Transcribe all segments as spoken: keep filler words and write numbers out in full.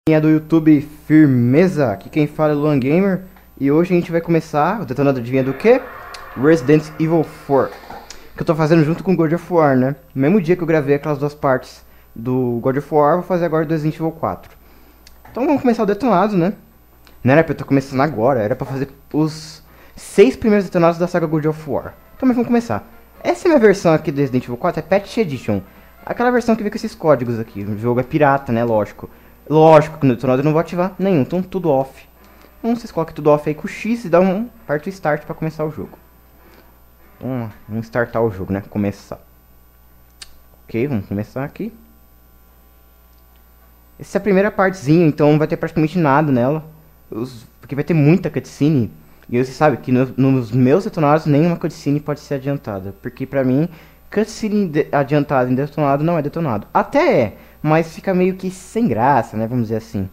É do YouTube, firmeza? Aqui quem fala é Luan Gamer. E hoje a gente vai começar o detonador, adivinha do que? Resident Evil quatro. Que eu tô fazendo junto com God of War, né? No mesmo dia que eu gravei aquelas duas partes do God of War, vou fazer agora do Resident Evil quatro. Então vamos começar o detonado, né? Não era pra eu estar começando agora, era pra fazer os seis primeiros detonados da saga God of War. Então mas vamos começar. Essa é a minha versão aqui do Resident Evil quatro, é Patch Edition. Aquela versão que vem com esses códigos aqui. O jogo é pirata, né? Lógico. Lógico que no detonador eu não vou ativar nenhum, então tudo off. Então vocês colocam tudo off aí com o X e dá um parte start para começar o jogo. Vamos, vamos startar o jogo, né? Começar. Ok, vamos começar aqui. Essa é a primeira partezinha, então não vai ter praticamente nada nela. Os, porque vai ter muita cutscene. E você sabe que no, nos meus detonados nenhuma cutscene pode ser adiantada. Porque pra mim, cutscene de, adiantada em detonado não é detonado. Até é, mas fica meio que sem graça, né? Vamos dizer assim.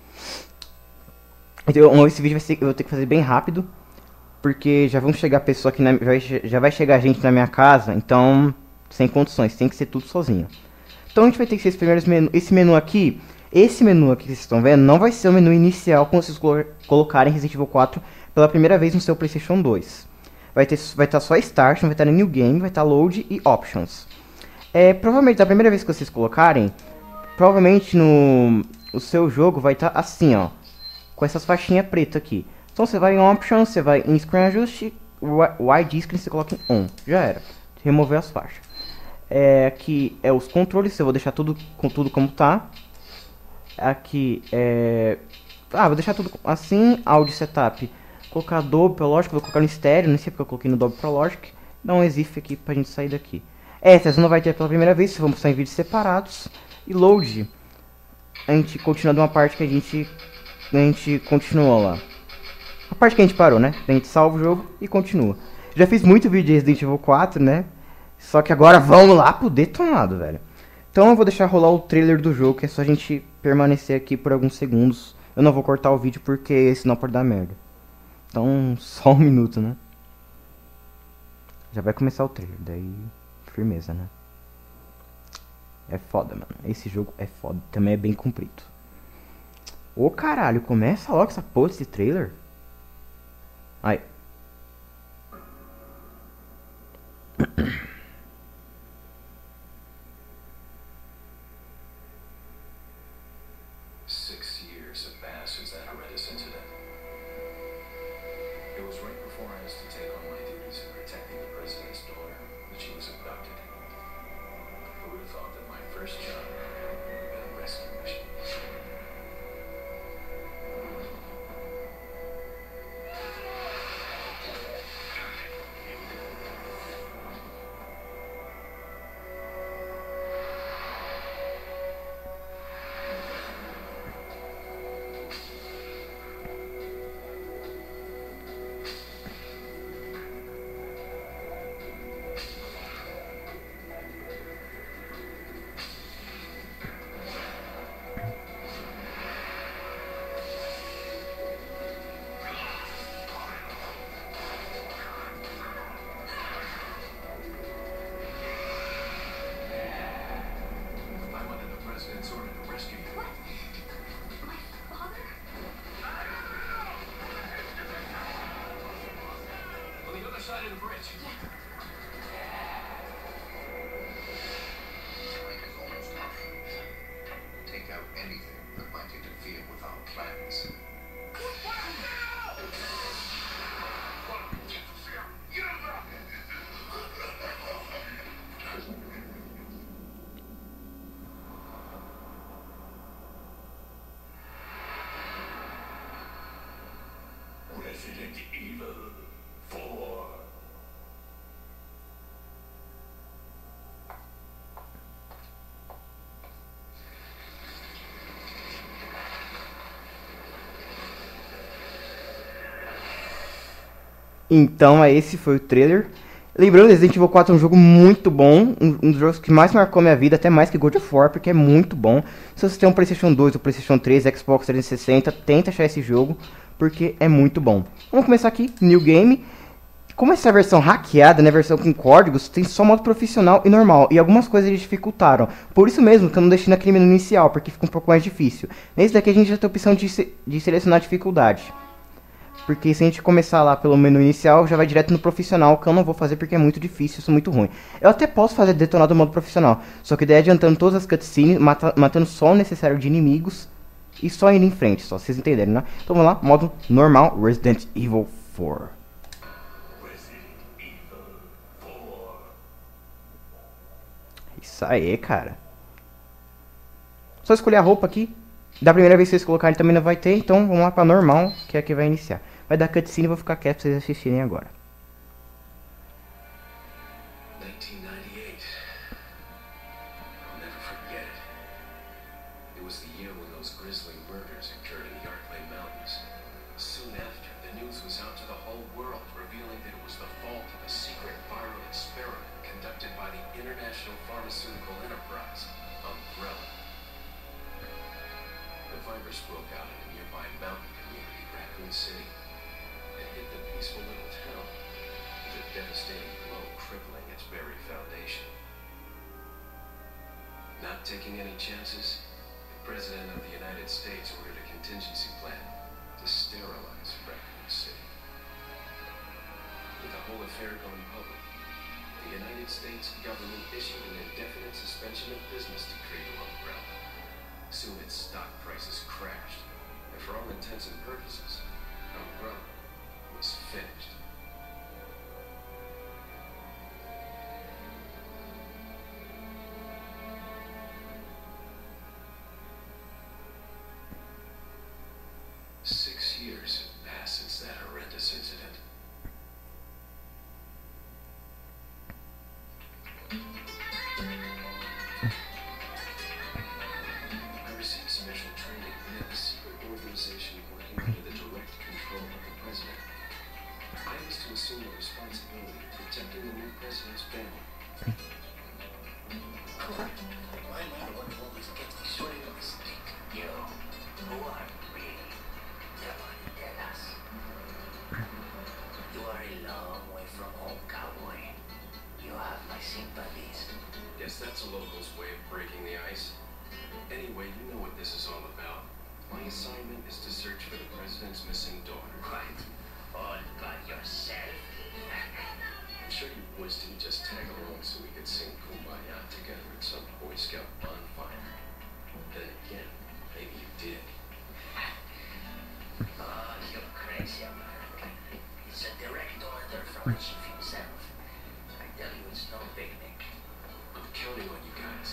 Então esse vídeo vai ser, eu vou ter que fazer bem rápido. Porque já vão chegar pessoas aqui na, vai, já vai chegar gente na minha casa. Então, sem condições, tem que ser tudo sozinho. Então a gente vai ter que ser esse primeiros menu. Esse menu aqui, esse menu aqui que vocês estão vendo, não vai ser o menu inicial quando vocês colo colocarem Resident Evil quatro pela primeira vez no seu PlayStation dois. Vai ter, vai estar só Start, não vai estar New Game, vai estar Load e Options. É, provavelmente da primeira vez que vocês colocarem, provavelmente no o seu jogo vai estar assim, ó, com essas faixinhas pretas aqui. Então você vai em Options, você vai em Screen Adjust, Wide Screen, você coloca em On, já era, remover as faixas. É, aqui é os controles, eu vou deixar tudo com tudo como tá. Aqui é, ah, vou deixar tudo assim, Audio Setup, colocar Adobe Pro Logic, vou colocar no estéreo, não sei porque eu coloquei no Adobe Pro Logic. Dá um exif aqui pra gente sair daqui. Essas não vai ter pela primeira vez, vamos estar em vídeos separados. E Load, a gente continua de uma parte que a gente a gente continuou lá. A parte que a gente parou, né? A gente salva o jogo e continua. Já fiz muito vídeo de Resident Evil quatro, né? Só que agora vamos lá pro detonado, velho. Então eu vou deixar rolar o trailer do jogo, que é só a gente permanecer aqui por alguns segundos. Eu não vou cortar o vídeo porque senão pode dar merda. Então só um minuto, né? Já vai começar o trailer, daí firmeza, né? É foda, mano. Esse jogo é foda. Também é bem comprido. Ô caralho, começa logo essa porra desse trailer. Aí. Six years have passed since that horrendous incident. It was right before I was to take on my duties in protecting the president's daughter that she was abducted. Who would have thought that my first job would have been a rescue mission? I'm under the president's order to rescue you. What? My father? On the other side of the bridge. Time is almost up. Take out anything that might interfere with our plans. Resident Evil four. Então, é esse foi o trailer. Lembrando, Resident Evil quatro é um jogo muito bom, um, um dos jogos que mais marcou minha vida, até mais que God of War, porque é muito bom. Se você tem um PlayStation dois, ou PlayStation três, Xbox trezentos e sessenta, tenta achar esse jogo, porque é muito bom. Vamos começar aqui, New Game. Como essa versão hackeada, né, versão com códigos, tem só modo profissional e normal, e algumas coisas eles dificultaram. Por isso mesmo que eu não deixei naquele menu inicial, porque fica um pouco mais difícil. Nesse daqui a gente já tem a opção de, se de selecionar a dificuldade. Porque se a gente começar lá pelo menu inicial, já vai direto no profissional, que eu não vou fazer porque é muito difícil, isso é muito ruim. Eu até posso fazer detonado no modo profissional, só que daí adiantando todas as cutscenes, mata matando só o necessário de inimigos, e só indo em frente, só vocês entenderem, né? Então vamos lá, modo normal, Resident Evil quatro. Isso aí, cara. Só escolher a roupa aqui. Da primeira vez que vocês colocarem também não vai ter. Então vamos lá pra normal, que é a que vai iniciar. Vai dar cutscene e vou ficar quieto pra vocês assistirem agora. nineteen ninety-eight. I'll never forget it. It was the year when those grisly murders occurred in the Arklay Mountains. Soon after, the news was out to the whole world, revealing that it was the fault of a secret viral experiment conducted by the international pharmaceutical enterprise, Umbrella. The virus broke out in a nearby mountain community, Raccoon City. It hit the peaceful little town with a devastating blow crippling its very foundation. Not taking any chances, the President of the United States ordered a contingency plan to sterilize Raccoon City. With the whole affair going public, the United States government issued an indefinite suspension of business decree to Umbrella. Soon its stock prices crashed, and for all intents and purposes, Umbrella was finished. Six years have passed since that horrendous incident. I received special training via a secret organization working under the direct control of the president. I was to assume the responsibility of protecting the new president's family. My man one always gets me straight on the stick. You, who are you really? Come on, tell us. You are a long way from home, cowboy. You have my sympathies. Guess that's a local's way of breaking the ice. Anyway, you know what this is all about. My assignment is to search for the president's missing daughter. Right. All by yourself. I'm sure you boys didn't just tag along so we could sing Kumbaya together at some Boy Scout bonfire. Then again, maybe you did. Oh, you're crazy, American. It's a direct order from the chief himself. I tell you, it's no picnic. I'm counting on you guys.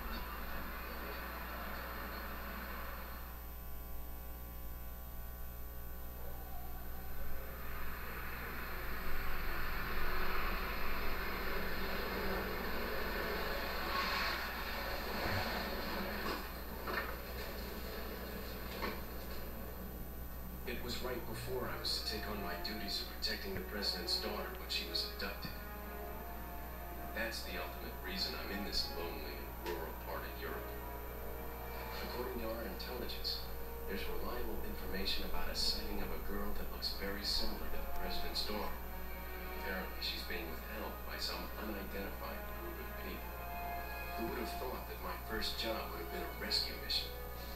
It was right before I was to take on my duties of protecting the president's daughter when she was abducted. That's the ultimate reason I'm in this lonely and rural part of Europe. According to our intelligence, there's reliable information about a sighting of a girl that looks very similar to the president's daughter. Apparently, she's being withheld by some unidentified group of people. Who would have thought that my first job would have been a rescue mission?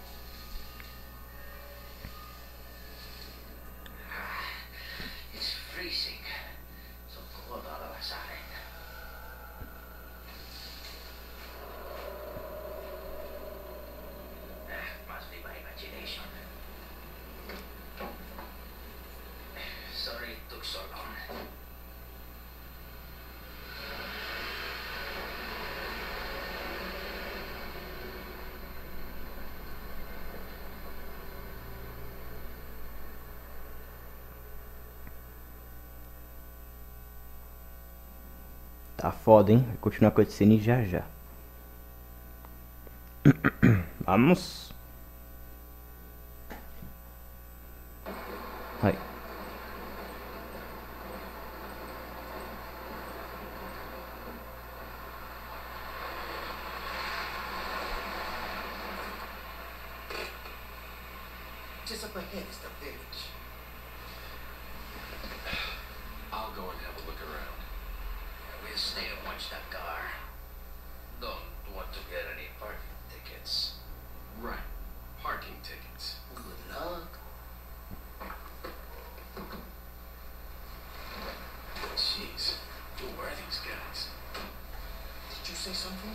It's freezing. So cold all of a sudden. Ah, must be my imagination. Sorry it took so long. Tá foda, hein? Vai continuar com a cutscene já já. Vamos. Aí. Just up ahead is the village. I'll go and have a look around. We'll stay and watch that car. Don't want to get any parking tickets. Right. Parking tickets. Good luck. Jeez. Who are these guys? Did you say something?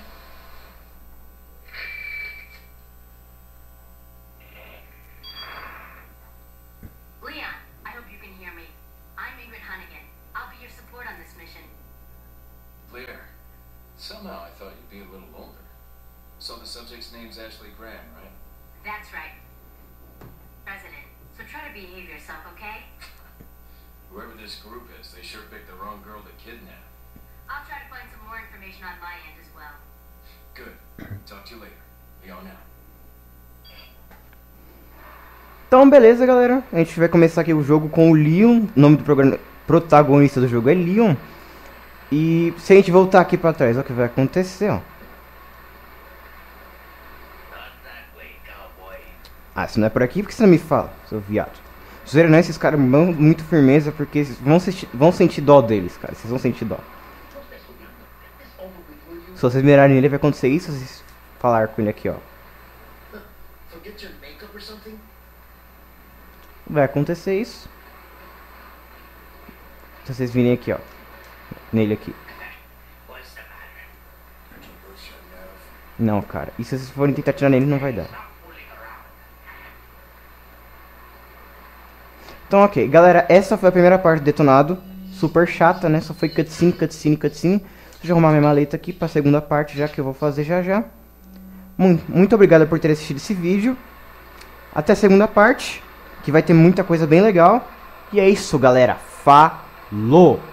Leon, I hope you can hear me. I'm Ingrid Hunnigan. I'll be your support on this mission. Blair. Somehow I thought you'd be a little older. So the subject's name's Ashley Graham, right? That's right. President, so try to behave yourself, okay? Whoever this group is, they sure picked the wrong girl to kidnap. I'll try to find some more information on my end as well. Good. Talk to you later. Leon out. Então, beleza, galera. A gente vai começar aqui o jogo com o Leon. O nome do programa, protagonista do jogo é Leon. E se a gente voltar aqui pra trás, olha o que vai acontecer, ó. Not that way, cowboy. Ah, se não é por aqui, por que você não me fala, seu viado? Zoeira não, esses caras vão muito firmeza, porque vão sentir, vão sentir dó deles, cara. Vocês vão sentir dó. Se vocês mirarem nele, vai acontecer isso. Se vocês falar com ele aqui, ó. Forget your makeup or something? Vai acontecer isso. Se vocês virem aqui, ó. Nele aqui. What's the matter? Did you lose your nerve? Não, cara. E se vocês forem tentar tirar nele, não vai dar. Stop fooling around. Então, ok. Galera, essa foi a primeira parte do detonado. Super chata, né? Só foi cutscene, cutscene, cutscene. Deixa eu arrumar minha maleta aqui pra segunda parte, já que eu vou fazer já já. Muito, muito obrigado por ter assistido esse vídeo. Até a segunda parte, que vai ter muita coisa bem legal. E é isso, galera. Falou!